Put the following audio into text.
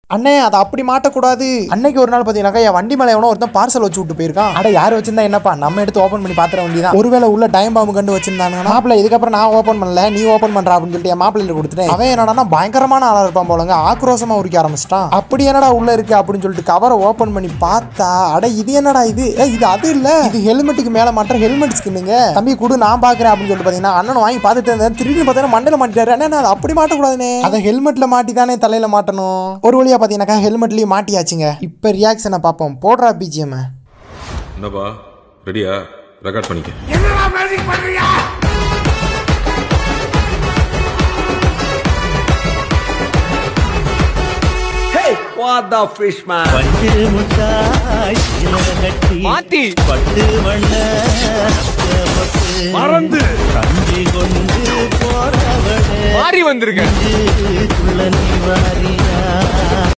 அண்ணே அதை அப்படி மாட்டக்கூடாது. அன்னைக்கு ஒரு நாள் பார்த்தீங்கன்னாக்கா என் வண்டி மேலே எவனோ ஒருத்தன் பார்சல் வச்சு விட்டு போயிருக்கான். அட யார் வச்சிருந்தா என்னப்பா, நம்ம எடுத்து ஓப்பன் பண்ணி பாத்திர வேண்டியதான். ஒருவேளை உள்ள டைம் பாம்பு கண்டு வச்சிருந்தாங்க. மாப்பிள்ள இதுக்கப்புறம் நான் ஓப்பன் பண்ணல, நீ ஓப்பன் பண்ற அப்படின்னு சொல்லிட்டு என் மாப்பிள்ளையில கொடுத்துட்டேன். அவன் என்னடா பயங்கரமான ஆளா இருப்பான் போலங்க, ஆக்ரோஷமா உரிக்க ஆரம்பிச்சிட்டான். அப்படி என்னடா உள்ள இருக்கு அப்படின்னு சொல்லிட்டு கவரை ஓப்பன் பண்ணி பார்த்தா, அட இது என்னடா இது அது இல்ல, இது ஹெல்மெட்டுக்கு மேல மாற்ற ஹெல்மெட் ஸ்கின்னுங்க. தம்பி குடு நான் பாக்குறேன் அப்படின்னு சொல்லிட்டு பாத்தீங்கன்னா அண்ணன் வாங்கி பார்த்துட்டு இருந்தேன். திரும்பி பார்த்தீங்கன்னா மண்டையில மாட்டிட்டாரு. அண்ணா அதை அப்படி மாட்டக்கூடாதுனே, அதை ஹெல்மெட்ல மாட்டி தானே தலையில மாட்டணும். ஒரு வழியா பாத்தீங்கன்னாக்கா ஹெல்மெட்லயும் மாட்டியாச்சுங்க. இப்ப ரியாக்ஷனை பாப்போம். போடுறா பிஜிஎம். என்னப்பா ரெடியா? ரெக்கார்ட் பண்ணிக்க. என்னடா மேஜிக் பண்றியா? Hey, what the fish man? பட்டு முட்டாய் இலகட்டி மாத்தி பட்டு வண்ண மறந்து கஞ்சி கொண்டு போறவளே மாறி வந்திருக்க. துள்ளனி வாரியா